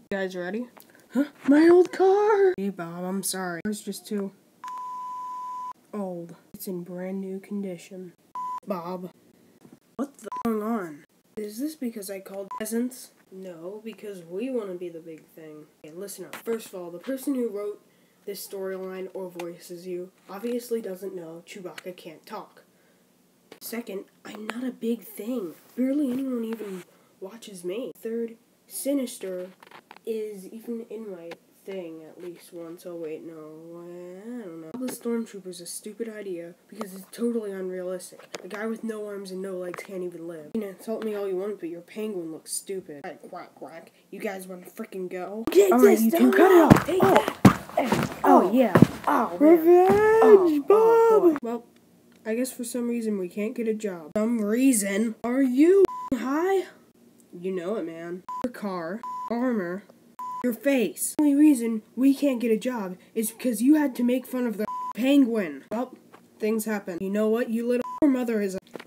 You guys ready? Huh? My old car! Hey Bob, I'm sorry. It's just too old. It's in brand new condition. Bob. What's going on? Is this because I called peasants? No, because we want to be the big thing. Okay, listen up. First of all, the person who wrote this storyline or voices you obviously doesn't know Chewbacca can't talk. Second, I'm not a big thing. Barely anyone even watches me. Third, Sinister is even in my thing at least once. Oh wait, no, I don't know. The Stormtrooper's a stupid idea because it's totally unrealistic. The guy with no arms and no legs can't even live. You can insult me all you want, but your penguin looks stupid. Alright, quack quack. You guys want to freaking go? Alright, you two, cut it off! Take that! Oh yeah. Oh, Revenge, Bob! Well, I guess for some reason we can't get a job. Some reason? Are you high? You know it, man. Your car, armor, your face. The only reason we can't get a job is because you had to make fun of the penguin. Well, things happen. You know what? You little mother is a